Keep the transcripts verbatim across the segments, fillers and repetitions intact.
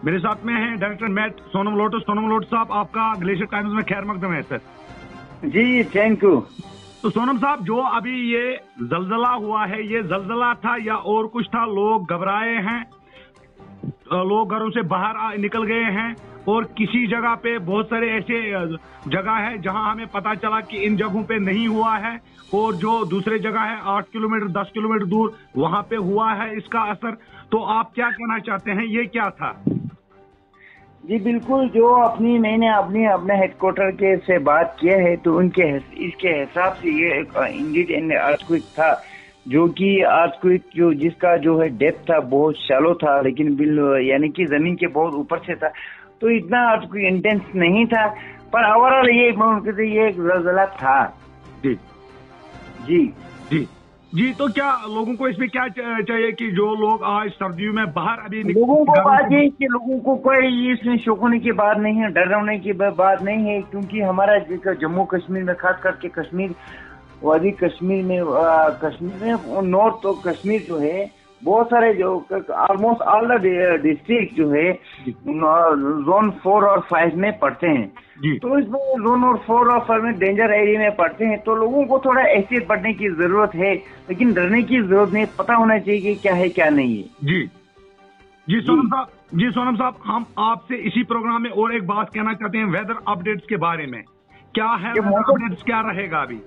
मेरे साथ में है director Matt Sonam Lotus. Sonam Lotus साहब, आपका ग्लेशियर टाइम्स में खैर मकदम है सर। Ji thank you. तो सोनम साहब, जो अभी ये जलजला हुआ है, ये जलजला था या और कुछ था? लोग घबराए हैं, लोग घरों से बाहर निकल गए हैं, और किसी जगह पे बहुत सारे ऐसे जगह है जहां हमें पता चला कि इन जगहों पे नहीं हुआ है, और जो दूसरे जगह है आठ किलोमीटर दस किलोमीटर दूर, वहां पे हुआ है इसका असर। तो आप क्या कहना चाहते हैं, ये क्या था? जी बिल्कुल, जो अपनी मैंने अपनी अपने हेडक्वार्टर के से बात किया है तो उनके इसके हिसाब से ये एक इंडिड एंड अर्थक्वेक था, जो कि अर्थक्वेक जो जिसका जो है डेप्थ था बहुत शैलो था, लेकिन बिल यानी कि जमीन के बहुत ऊपर से था, तो इतना अर्थक्वेक इंटेंस नहीं था। पर ओवरऑल ये ये एक जलजला था। जी जी जी जी। तो क्या लोगों को इसमें क्या चाहिए कि जो लोग आज सर्दियों में बाहर अभी लोगों को बात ये कि लोगों को कोई इसमें शौक होने की बात नहीं है, डरने की बात नहीं है, क्योंकि हमारा जम्मू कश्मीर में खास करके कश्मीर वादी कश्मीर में कश्मीर में नॉर्थ तो कश्मीर जो है बहुत सारे जो ऑलमोस्ट ऑल द डिस्ट्रिक्ट जो है जोन फोर और फाइव में पड़ते हैं। तो इसमें जोन और फोर और फाइव में डेंजर एरिया में पड़ते हैं, तो लोगों को थोड़ा एहतियात बढ़ने की जरूरत है, लेकिन डरने की जरूरत नहीं, पता होना चाहिए कि क्या है क्या नहीं है। जी जी सोनम साहब जी सोनम साहब हम आपसे इसी प्रोग्राम में और एक बात कहना चाहते हैं वेदर अपडेट्स के बारे में। क्या है वेदर अपडेट्स, क्या रहेगा अभी?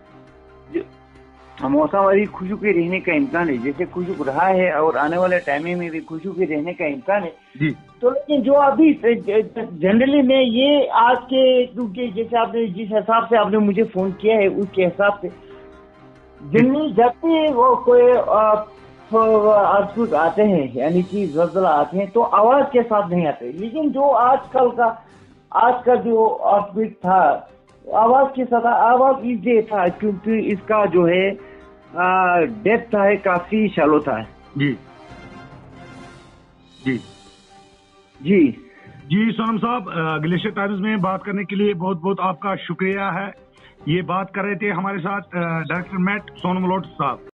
मौसम अभी खुशू के रहने का इम्कान है, जैसे खुशू रहा है और आने वाले टाइम में भी खुशू के रहने का इम्कान है जी। तो लेकिन जो अभी जनरली में ये आज के क्योंकि जैसे आपने जिस हिसाब से आपने मुझे फोन किया है उसके हिसाब से जनरली जब भी वो कोई अर्थक्वेक आते हैं यानी कि जलजला आते हैं तो आवाज के साथ नहीं आते, लेकिन जो आजकल का आज का जो अर्थक्वेक था आवाज के साथ आवाज इसलिए था क्योंकि इसका जो है डेप्थ है काफी शैलो था। जी जी जी जी सोनम साहब, ग्लेशियर टाइम्स में बात करने के लिए बहुत बहुत आपका शुक्रिया है। ये बात कर रहे थे हमारे साथ डायरेक्टर मैट सोनम लोटस साहब।